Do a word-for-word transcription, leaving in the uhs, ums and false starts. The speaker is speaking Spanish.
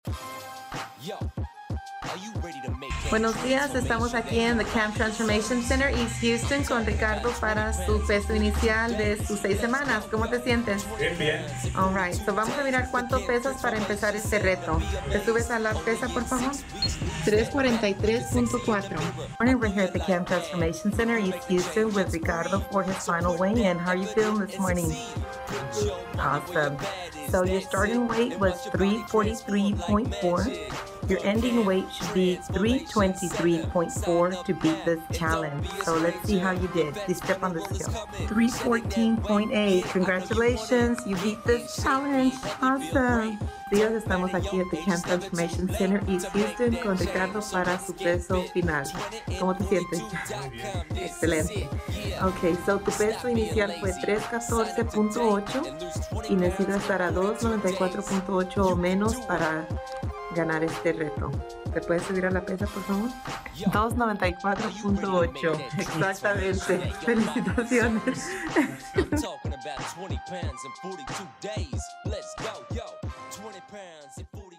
Buenos días, estamos aquí en The Camp Transformation Center East Houston con Ricardo para su peso inicial de sus seis semanas. ¿Cómo te sientes? Bien, bien. All right, so vamos a mirar cuánto pesas para empezar este reto. ¿Te subes a la pesa, por favor? trescientos cuarenta y tres punto cuatro. Morning, we're here at the Camp Transformation Center East Houston with Ricardo for his final weigh-in. How are you feeling this morning? Awesome. So your starting weight was three forty-three point four. Your ending weight should be three twenty-three point four to beat this challenge. So let's see how you did. Please step on the scale. three fourteen point eight. Congratulations, you beat this challenge. Awesome. Días, estamos aquí at the Camp Transformation Center East Houston con Ricardo para su peso final. ¿Cómo te sientes? Excelente. Ok, so tu peso inicial fue trescientos catorce punto ocho y necesitas estar a doscientos noventa y cuatro punto ocho o menos para ganar este reto. ¿Te puedes subir a la pesa, por favor? doscientos noventa y cuatro punto ocho. Exactamente. Felicitaciones. I'm talking about twenty pounds in forty-two days. Let's go, yo. twenty pounds in forty